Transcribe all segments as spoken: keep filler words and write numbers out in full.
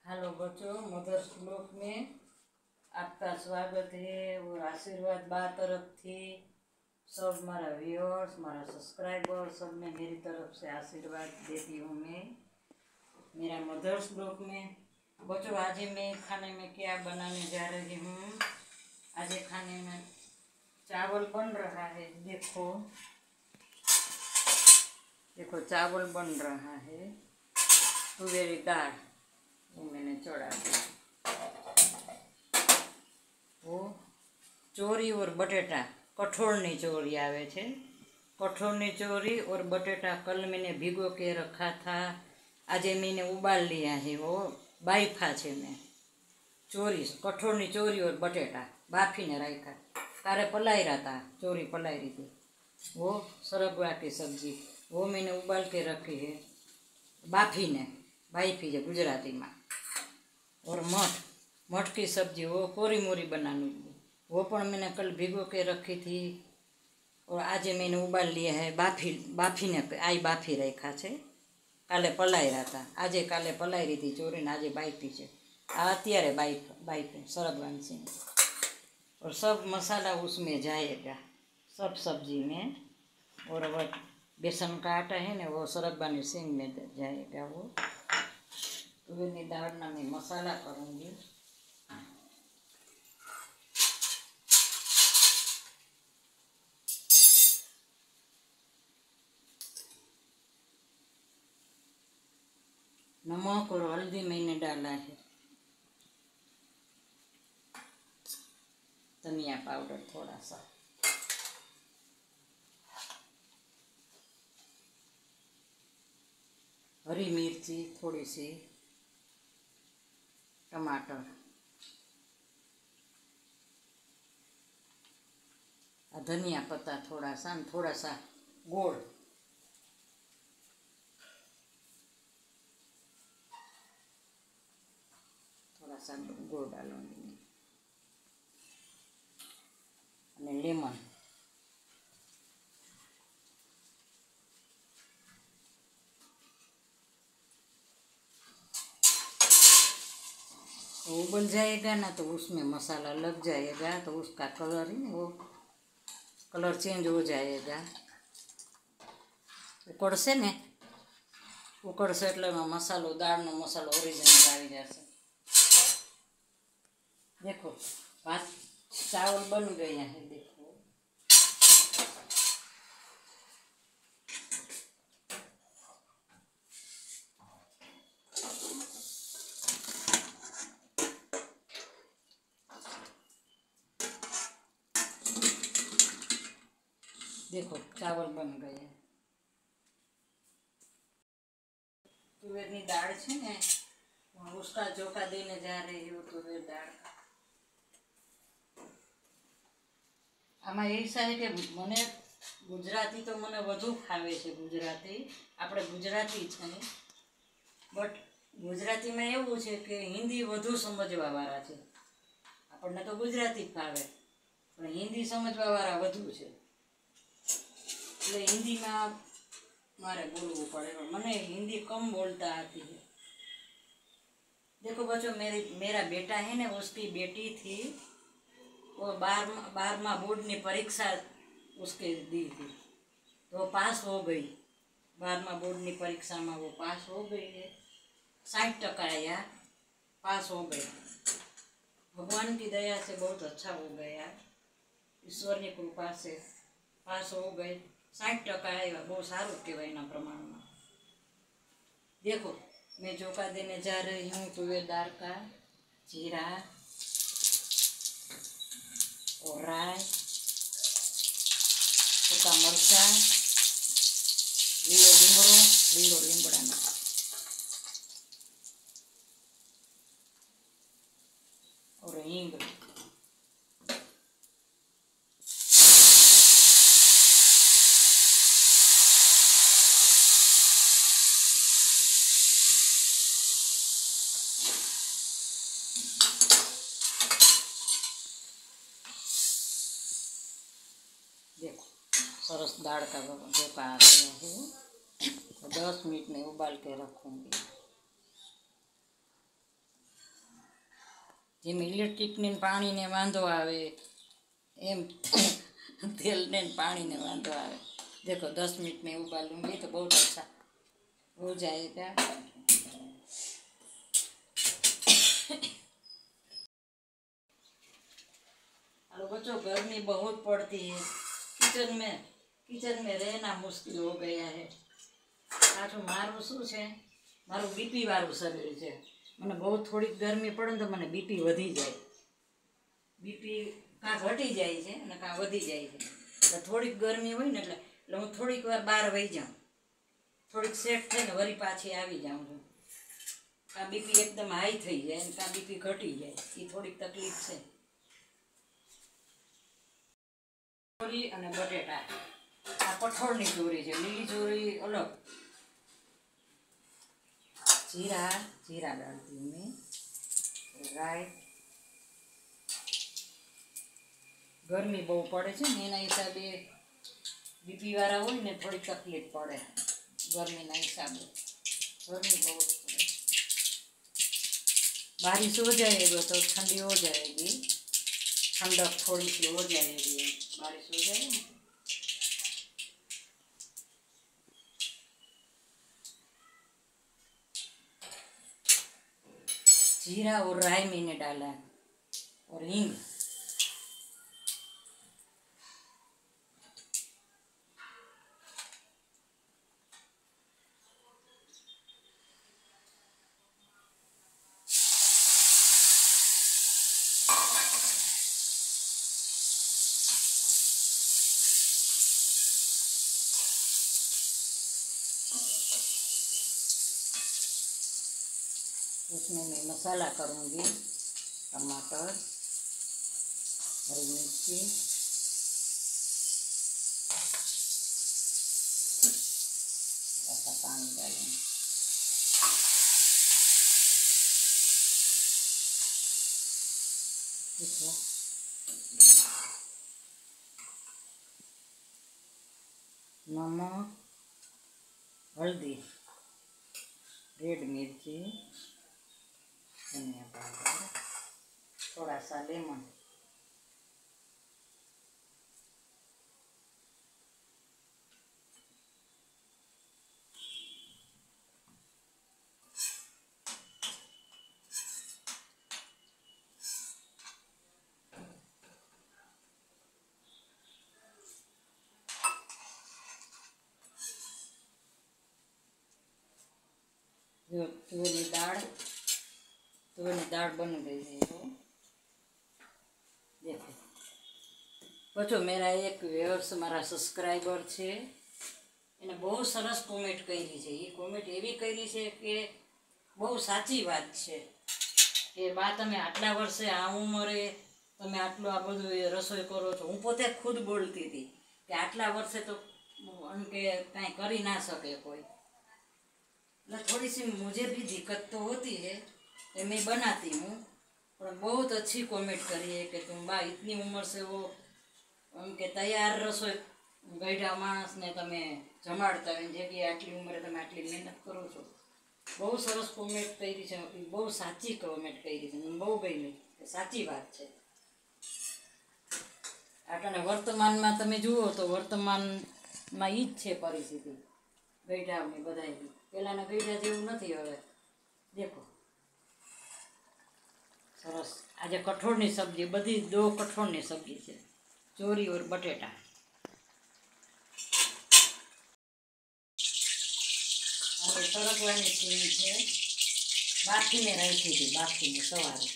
Hello बच्चों, mother श्लोक में आपका स्वागत है और आशीर्वाद बा तरफ थी सब मारा व्यूअर्स, मारा सब्सक्राइबर, सब में मेरी तरफ से आशीर्वाद देती हूँ मैं मेरा मदर श्लोक में। बच्चों, आज मैं खाने में क्या बनाने जा रही हूँ। आज खाने में चावल बन रहा है। देखो देखो चावल बन रहा है। तुवेरी दाल वो मैंने चढ़ा दिया। वो चोरी और बटेटा, कठोळनी चोरी आवे छे। कठोळनी चोरी और बटेटा कल मैंने भिगो के रखा था, आज मैंने उबाल लिया है। वो बाइफा छे मैं चोरी, कठोळनी चोरी और बटेटा बाफी ने रखा। तारे पलायरा था, चोरी पलायरी थी। वो सरगवा की सब्जी वो मैंने उबाल के रखी है, बाफी ने बाइफी है गुजराती में। और मठ मठ की सब्जी वो कोरी मोरी बनानी, वो पण मैंने कल भिगो के रखी थी और आज मैंने उबाल लिया है। बाफी बाफी ने आई बाफी रखा है। काले पलायरा था, आज काले पलायरी थी चोरी ने, आज बाइफी है। आ अत्यारे बाइफ बाइफ सरगवान सिंह और सब मसाला उसमें जाएगा, सब सब्जी में। और वो बेसन का आटा है ना, वो सरगवानी सिंह में जाएगा। वो तुवेरनी दाळना मैं मसाला करूँगी। नमक और हल्दी मैंने डाला है, धनिया पाउडर थोड़ा सा, हरी मिर्ची थोड़ी सी, टमाटर, धनिया पत्ता थोड़ा सा, थोड़ा सा गोड़, थोड़ा सा गोड़ डालूंगी, और लेमन। वो बन जाएगा ना तो उसमें मसाला लग जाएगा, तो उसका कलर ही वो कलर चेंज हो जाएगा। उकड़से ने उकड़से એટલે मसालो दाळनो मसालो ओरिजिनल આવી જશે। देखो भात चावल बन गया है। देखो देखो चावल बन गए। तुवेरनी दाळ छे ने, उसका चोखा देने जा रही हूँ। तुवेर दाळ आमां ऐसा है कि मने गुजराती तो मने वधु फावे छे। गुजराती आपणे गुजराती छे, बट गुजराती में एवुं छे कि हिंदी वधु समजवावाळा छे। आपणे तो गुजराती फावे पण हिंदी समजवावाळा वधु छे, એટલે हिंदीमां मारे बोलवुं पड़े। मने हिंदी कम बोलता आती है। देखो बच्चों, मेरी मेरा बेटा है ना, उसकी बेटी थी, वो बारहमा बारहमा बोर्ड की परीक्षा उसके दी थी, तो वो पास हो गई। बारहमा बोर्ड की परीक्षा में वो पास हो गई है। साठ टका आया, पास हो गया। भगवान की दया से बहुत अच्छा हो गया, ईश्वर की कृपा से पास हो गई। साठ टका आया, बहुत सारू कहवाय एना प्रमाण में। देखो मैं चोखा देने जा रही हूँ तुवेर दाल का, जीरा और राई, सूखा मरचा, लीलो लीमड़ो, लीलो लीमड़ा और हींग। देखो सरस दाल का चोखा आ गया है। तो दस मिनट में उबाल के रखूँगी। જેમ ઇલેક્ટ્રિકને ને પાણીને વાંધો આવે એમ तेल ने पानी ने वांधो आवे। देखो दस मिनट में उबालूंगी तो बहुत अच्छा हो जाएगा। हेलो बच्चों, गर्मी बहुत पड़ती है, किचन में किचन में रहना मुश्किल हो गया है। पाछું મારું શું છે, મારું બીપી વાળું શરીર છે। મને બહુ થોડીક ગરમી પડે ને તો મને બીપી વધી જાય। બીપી કાં ઘટી જાય છે અને કાં વધી જાય છે। એટલે થોડીક ગરમી હોય ને એટલે એટલે હું થોડીક વાર બહાર વહી જાઉં, થોડીક સેટ થઈને વળી પાછી આવી જાઉં છું। કાં બીપી એકદમ હાઈ થઈ જાય ને કાં બીપી ઘટી જાય, એ થોડીક તકલીફ છે। ચોરી અને બટેટા, આ કઠોળની ચોરી છે, લીલી ચોરી અલગ। जीरा जीरा डालती हूँ मैं, राई। गर्मी बहु पड़े छे ने एना हिसाबे बीपी वाळा होय ने थोड़ी तकलीफ पड़े गर्मी ना हिसाबे। गर्मी बहुत पड़े, बारिश हो जाएगी तो ठंडी हो जाएगी, ठंडक थोड़ी सी हो जाएगी, बारिश हो जाएगी। जीरा और राई मैंने डाला और हींग। इसमें मैं मसाला करूँगी, टमाटर, हरी मिर्ची, ऐसा पानी डालेंगे। देखो नमक, हल्दी, रेड मिर्ची, धनिया पाउडर, थोड़ा सा लेमन। जो तुवेर दाल तुवेर दाल बन गई है। तो देखो बच्चों, मेरा एक व्यूअर्स मारा सब्सक्राइबर है, એને બહુ સરસ કોમેન્ટ કરી છે। એ કોમેન્ટ એવી કરી છે કે બહુ સાચી વાત છે કે બા તમે આટલા વર્ષે આ ઉંમરે તમે આટલું આ બધું રસોઈ કરો છો। હું પોતે ખુદ બોલતી હતી કે આટલા વર્ષે તો એમ કે કાંઈ કરી ના શકે કોઈ। એટલે थोड़ी सी मुझे भी दिक्कत तो होती है, मैं बनाती हूँ, पर बहुत अच्छी कमेंट करी है कि तुम बा इतनी उम्र से वो उनके तैयार रसोई गईढ़ा माणस ने तमे जमाड़ता हो, जगह आटली उम्रे तमे आटली मेहनत करो छो। बहुत सरस कमेंट करी है, बहुत साची कमेंट करी है, मैं बहुत गई साची बात है। आटने वर्तमान में तमे जुओ तो वर्तमान में ई ज छे परिस्थिति गईढ़ानी बधाई। पहलाना गईढ़ा जेवुं नथी हवे। देखो सरस आज कठोळनी सब्जी, बधी दो कठोळनी सब्जी है, चोरी और बटेटा। हमें सरगवानी सीम है, बाफी में राखी थी, बाफी में सवारे।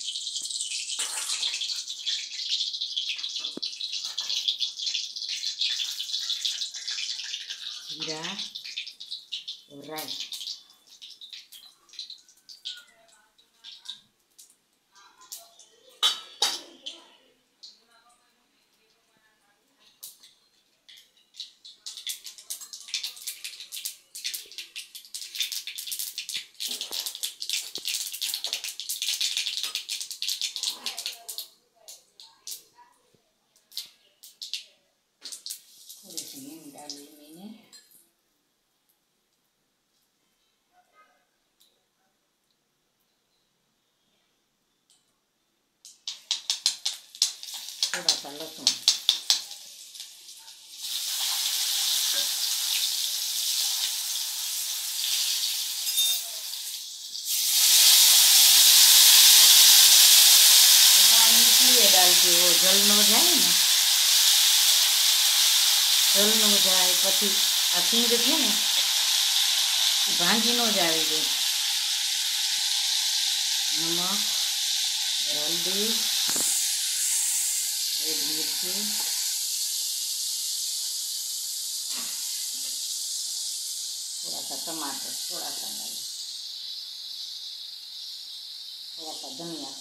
जीरा और राई, थोड़ी सी हींग डाली मैंने। થોડા લસણ, पानी इसलिए डालती वो जल न जाए ने, जल न जाए पछी आ सींग छे ने भांगी न जाए दे। नमक, हल्दी, रेड मिर्ची, थोड़ा सा टमाटर, थोड़ा सा थोड़ा सा धनिया,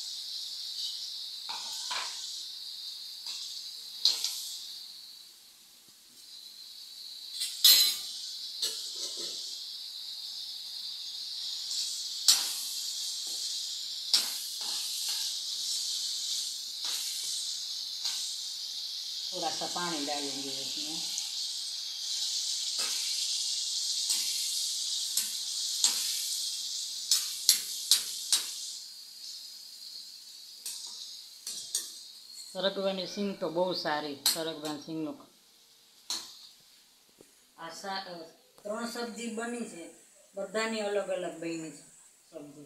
थोड़ा सा पानी डालेंगे इसमें। सरगવાની સિંગ તો બહુ સારી, સરગવાની સિંગનો આ સા ત્રણ સબ્જી બની છે, બધાની અલગ અલગ બની છે सब्जी।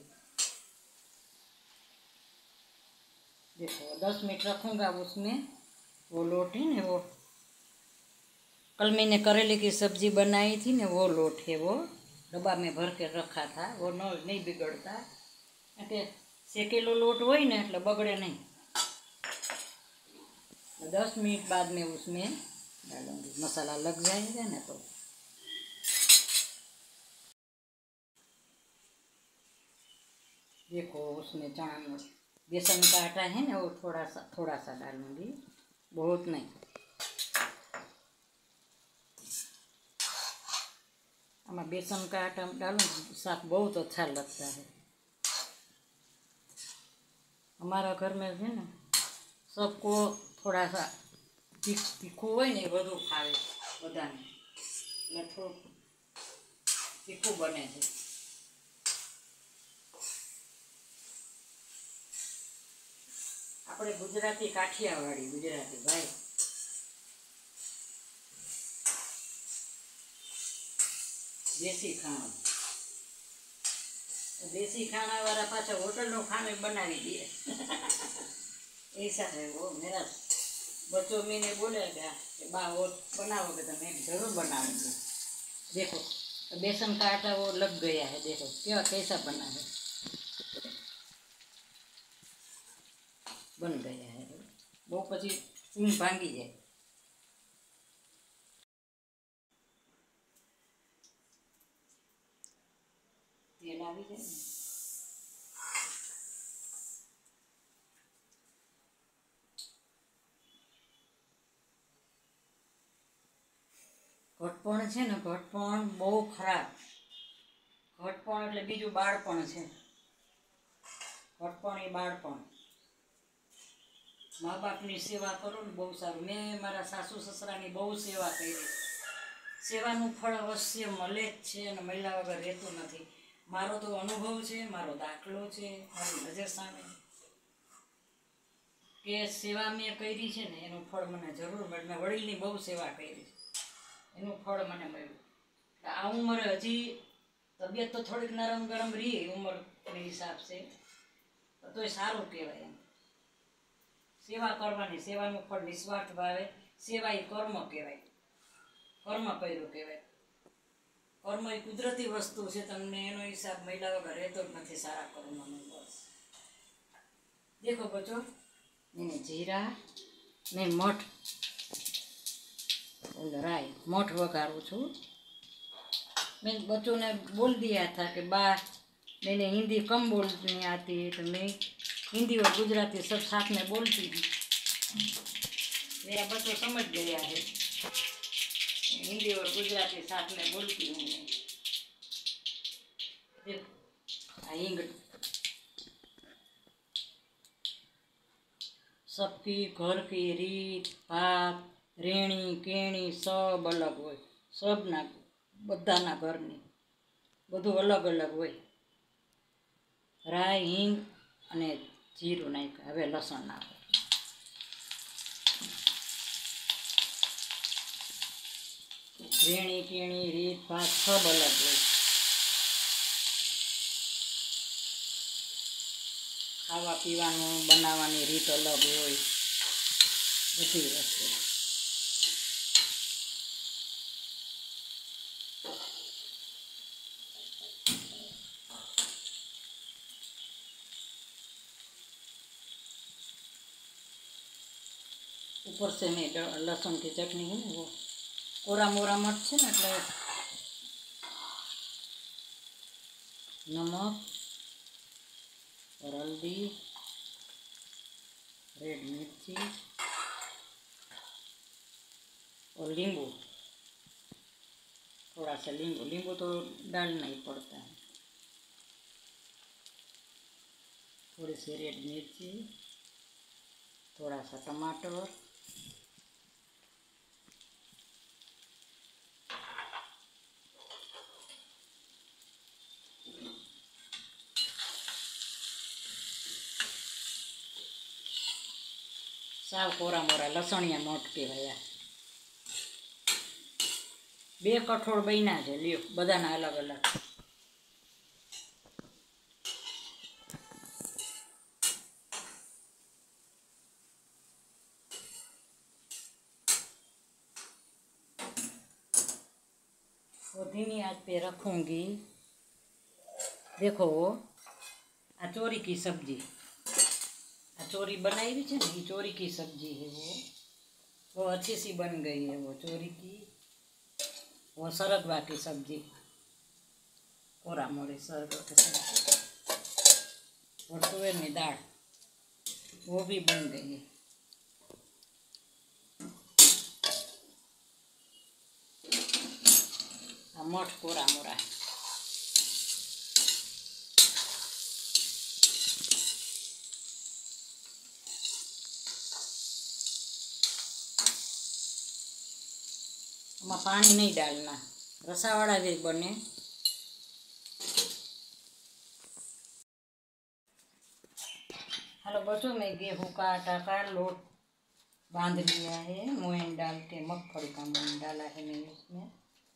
देखो दस मिनट रखूँगा उसमें, वो लोट है ना, वो कल मैंने करेले की सब्जी बनाई थी ना, वो लोट है, वो डब्बा में भर के रखा था, वो न नहीं बिगड़ता, क्योंकि सेकेलो लोट हो ना એટલે બગડે नहीं। दस मिनट बाद में उसमें डालूंगी, मसाला लग जाएगा ना तो। देखो उसमें चना बेसन का आटा है ना, वो थोड़ा सा थोड़ा सा डालूंगी, बहुत नहीं। हमें बेसन का आटा डालूँ साग बहुत अच्छा लगता है। हमारा घर में है ना सबको थोड़ा सा तीख तीखू हो ने बधु खावे बधाने, એટલે થોડું तीखू बने છે। આપણે ગુજરાતી કાઠિયાવાડી ગુજરાતી ભાઈ, देसी खाना, देसी खाना वाला पाछा होटल नो खाने बनावी दिए ऐसा है वो। मेरा बच्चों मैंने बोले कि बा वो बनाओगे तो मैं जरूर बनाऊंगी। देखो तो बेसन का आटा वो लग गया है, देखो क्या कैसा बना है, बन गया है वो, पची सींग भांगी जाए। तेल આવી જાય ને ઘટપણ છે ને, ઘટપણ બહુ ખરાબ, ઘટપણ એટલે બીજું બાળપણ છે, ઘટપણ એ બાળપણ। મા બાપની સેવા કરો ને બહુ સારું। મેં મારા સાસુ સસરાની બહુ સેવા કરી, સેવાનું ફળ અવશ્ય મળે જ છે અને મળ્યા વગર રહેતું નથી। મારો તો અનુભવ છે, મારો દાખલો છે, મારી નજર સામે કે સેવા મેં કરી છે ને એનું ફળ મને જરૂર મળે। મેં વડીલની બહુ સેવા કરી છે, એનું ફળ મને મળ્યું। આ ઉંમરે હજી તબિયત તો થોડીક નરમ ગરમ રહી ઉંમરના હિસાબ से, તોય સારું કહેવાય એમ। સેવા કરવાની, સેવાનું ફળ નિસ્વાર્થ ભાવે, સેવા એ કર્મ કહેવાય, કર્મ કર્યું કહેવાય। કર્મ એ કુદરતી વસ્તુ છે, તમને એનો હિસાબ મળ્યા વગર રહેતો જ નથી સારા કર્મનો। બસ देखो बच्चों, मैंने जीरा मैं मठ राई मठ वघारूँ छूँ। मैं बच्चों ने बोल दिया था कि बा मैंने हिंदी कम बोलनी आती है, तो मैं हिंदी और गुजराती सब साथ में बोलती थी। मेरा बच्चों समझ गया है, हिंदी और गुजराती साथ में बोलती हूँ मैं। हींग सबकी घर की रीत भात रेणी केणी सब अलग हो, सबना बधाना घरनी बधु अलग अलग हो। राई हींग अने जीरु नाख, हवे लसण नाखो। ઝીણી કીણી રીત ભાત સબ અલગ હોય, ખાવા પીવાનું બનાવવાની રીત અલગ હોય, બધી વસ્તુ. ऊपर से मैं लहसुन की चटनी है वो कोरा मोरा मर्च है ना એટલે नमक और हल्दी, रेड मिर्ची और नींबू, थोड़ा सा नींबू नींबू तो डालना ही पड़ता है, थोड़ी सी रेड मिर्ची, थोड़ा सा टमाटर, साव कोरा मोरा लसणिया मोट कहेवाय. बे कठोळ बन्या छे, ल्यो बधाना अलग अलग. धीमी आंच पे रखूंगी. देखो आ चोरी की सब्जी, आ चोरी बनाई थी ना, ये चोरी की सब्जी है. वो वो अच्छी सी बन गई है. वो चोरी की, वो सरगवा की सब्जी, कोरा मोरी सरगवा की सब्जी, और तुअर की दाल वो भी बन गई है. मठ कोरा मोरा में पानी नहीं डालना, रसावाड़ा भी बने. हेलो बच्चों, मैं गेहूँ का आटा का लोट बांध लिया है. मोयन डाल के मगफली का मोयन डाला है मैंने उसमें.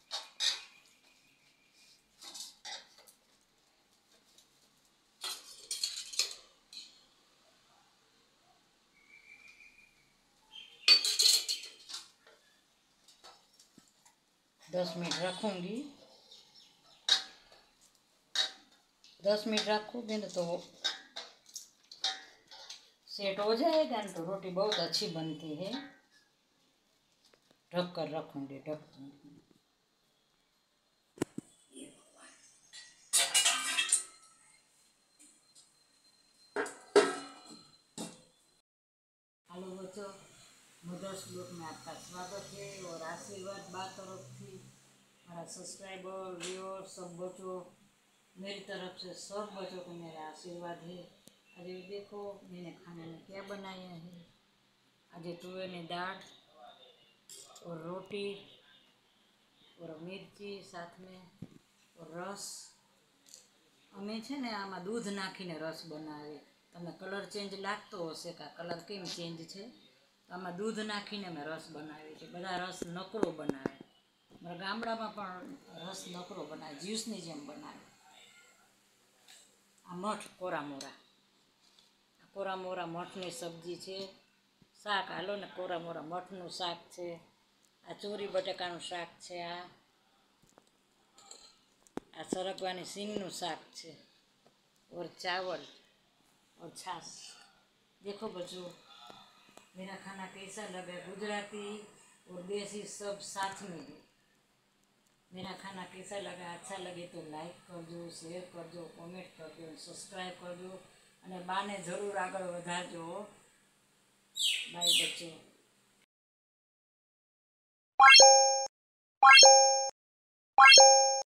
दस मिनट रखूंगी. दस मिनट रखोगे ना तो सेट हो जाएगा ना, तो रोटी बहुत अच्छी बनती है. ढक कर रखूंगी. ढक हेलो बच्चों, मदर्स ब्लॉग में आपका स्वागत है और आशीर्वाद बा तरफ थी, हमारा सब्सक्राइबर व्यूअर सब बच्चों, मेरी तरफ से सब बच्चों को मेरा आशीर्वाद है. आज देखो मैंने खाने में क्या बनाया है. आज तुअर की दाल और रोटी और मिर्ची साथ में और रस. अमे छे ने आमा दूध नाखीने रस बनावे. तमने कलर चेन्ज लागतो हशे के कलर केम चेन्ज छे, तो आमां दूध नाखीने अमे रस बनावीए छीए. बधा रस नकरो बनावे. मारा गामडामां पण रस नकरो बनावे, ज्यूसनी जेम बनावे. आ मठ कोरा मोरा, कोरा मोरा मठनी सब्जी छे. शाक हालो ने कोरा मोरा मठनुं शाक छे. आ चोरी बटाकानुं शाक छे. आ आ सरगवानी सींगनुं शाक छे और चावल और छाछ. देखो बच्चों, मेरा खाना कैसा लगा? गुजराती और देसी सब साथ में है. मेरा खाना कैसा लगा? अच्छा लगे तो लाइक करजो, शेयर करजो, कमेंट करजो, सब्सक्राइब करजो અને બાને જરૂર આગળ વધારજો. બાય બચ્ચો.